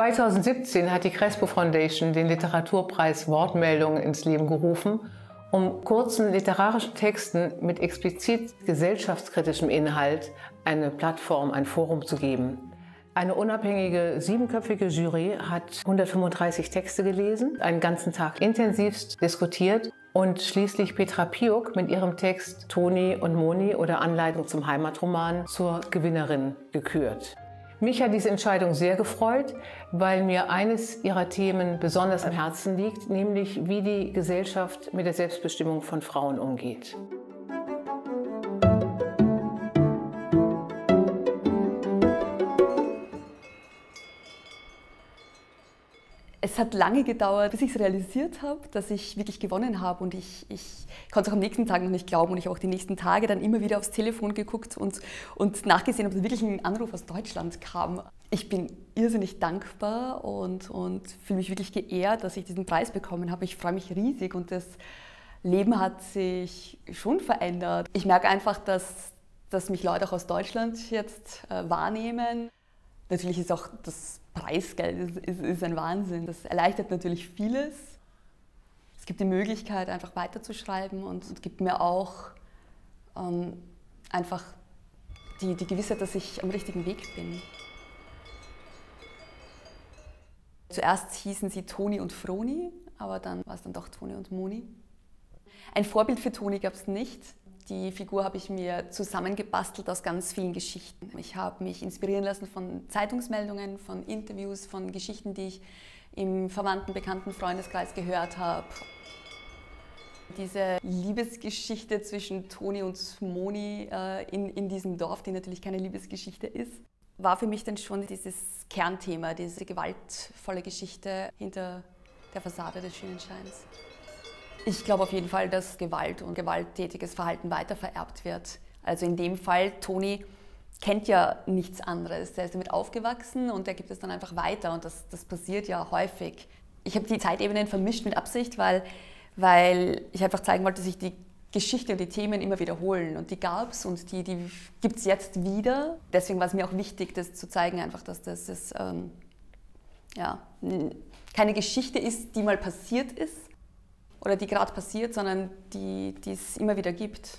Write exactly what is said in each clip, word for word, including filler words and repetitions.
zweitausendsiebzehn hat die Crespo Foundation den Literaturpreis Wortmeldungen ins Leben gerufen, um kurzen literarischen Texten mit explizit gesellschaftskritischem Inhalt eine Plattform, ein Forum zu geben. Eine unabhängige siebenköpfige Jury hat hundertfünfunddreißig Texte gelesen, einen ganzen Tag intensivst diskutiert und schließlich Petra Piuk mit ihrem Text Toni und Moni oder Anleitung zum Heimatroman zur Gewinnerin gekürt. Mich hat diese Entscheidung sehr gefreut, weil mir eines ihrer Themen besonders am Herzen liegt, nämlich wie die Gesellschaft mit der Selbstbestimmung von Frauen umgeht. Es hat lange gedauert, bis ich es realisiert habe, dass ich wirklich gewonnen habe, und ich, ich konnte es auch am nächsten Tag noch nicht glauben, und ich habe auch die nächsten Tage dann immer wieder aufs Telefon geguckt und, und nachgesehen, ob wirklich ein Anruf aus Deutschland kam. Ich bin irrsinnig dankbar und, und fühle mich wirklich geehrt, dass ich diesen Preis bekommen habe. Ich freue mich riesig, und das Leben hat sich schon verändert. Ich merke einfach, dass, dass mich Leute auch aus Deutschland jetzt äh, wahrnehmen. Natürlich ist auch das Preisgeld ist, ist, ist ein Wahnsinn. Das erleichtert natürlich vieles. Es gibt die Möglichkeit, einfach weiterzuschreiben, und es gibt mir auch ähm, einfach die, die Gewissheit, dass ich am richtigen Weg bin. Zuerst hießen sie Toni und Froni, aber dann war es dann doch Toni und Moni. Ein Vorbild für Toni gab es nicht. Die Figur habe ich mir zusammengebastelt aus ganz vielen Geschichten. Ich habe mich inspirieren lassen von Zeitungsmeldungen, von Interviews, von Geschichten, die ich im verwandten, bekannten Freundeskreis gehört habe. Diese Liebesgeschichte zwischen Toni und Moni äh, in, in diesem Dorf, die natürlich keine Liebesgeschichte ist, war für mich dann schon dieses Kernthema, diese gewaltvolle Geschichte hinter der Fassade des schönen Scheins. Ich glaube auf jeden Fall, dass Gewalt und gewalttätiges Verhalten weitervererbt wird. Also in dem Fall, Toni kennt ja nichts anderes. Er ist damit aufgewachsen und er gibt es dann einfach weiter, und das, das passiert ja häufig. Ich habe die Zeitebenen vermischt mit Absicht, weil, weil ich einfach zeigen wollte, dass sich die Geschichte und die Themen immer wiederholen, und die gab es und die, die gibt es jetzt wieder. Deswegen war es mir auch wichtig, das zu zeigen, einfach, dass das ist, ähm, ja, keine Geschichte ist, die mal passiert ist, oder die gerade passiert, sondern die, die es immer wieder gibt.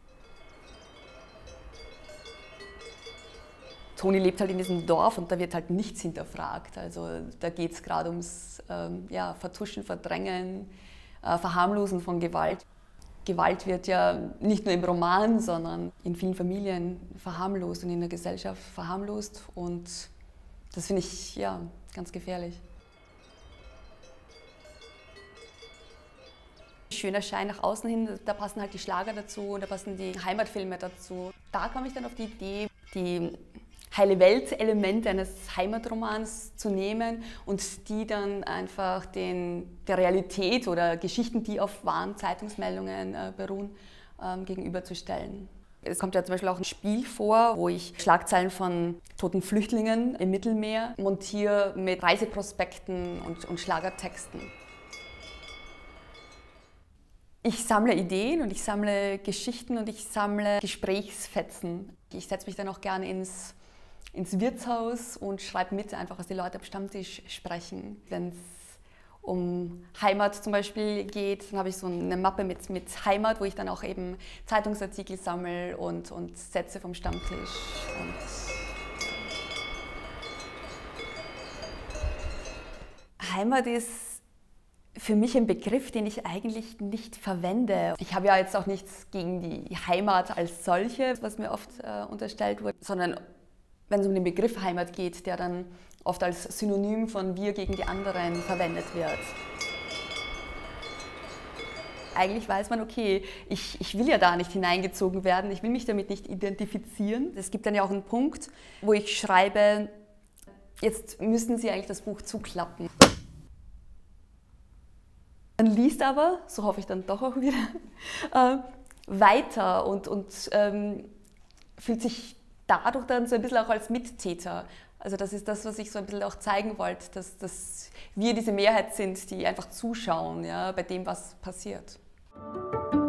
Toni lebt halt in diesem Dorf, und da wird halt nichts hinterfragt. Also da geht es gerade ums ähm, ja, Vertuschen, Verdrängen, äh, Verharmlosen von Gewalt. Gewalt wird ja nicht nur im Roman, sondern in vielen Familien verharmlost und in der Gesellschaft verharmlost, und das finde ich ja ganz gefährlich. Schöner Schein nach außen hin, da passen halt die Schlager dazu, da passen die Heimatfilme dazu. Da kam ich dann auf die Idee, die heile Welt-Elemente eines Heimatromans zu nehmen und die dann einfach den, der Realität oder Geschichten, die auf wahren Zeitungsmeldungen äh, beruhen, ähm, gegenüberzustellen. Es kommt ja zum Beispiel auch ein Spiel vor, wo ich Schlagzeilen von toten Flüchtlingen im Mittelmeer montiere mit Reiseprospekten und, und Schlagertexten. Ich sammle Ideen und ich sammle Geschichten und ich sammle Gesprächsfetzen. Ich setze mich dann auch gerne ins, ins Wirtshaus und schreibe mit, einfach was die Leute am Stammtisch sprechen. Wenn es um Heimat zum Beispiel geht, dann habe ich so eine Mappe mit, mit Heimat, wo ich dann auch eben Zeitungsartikel sammle und, und Sätze vom Stammtisch. Und Heimat ist für mich ein Begriff, den ich eigentlich nicht verwende. Ich habe ja jetzt auch nichts gegen die Heimat als solche, was mir oft äh, unterstellt wird, sondern wenn es um den Begriff Heimat geht, der dann oft als Synonym von wir gegen die anderen verwendet wird. Eigentlich weiß man, okay, ich, ich will ja da nicht hineingezogen werden, ich will mich damit nicht identifizieren. Es gibt dann ja auch einen Punkt, wo ich schreibe, jetzt müssen Sie eigentlich das Buch zuklappen. Man liest aber, so hoffe ich dann doch auch wieder, äh, weiter und, und ähm, fühlt sich dadurch dann so ein bisschen auch als Mittäter. Also das ist das, was ich so ein bisschen auch zeigen wollte, dass, dass wir diese Mehrheit sind, die einfach zuschauen, ja, bei dem, was passiert.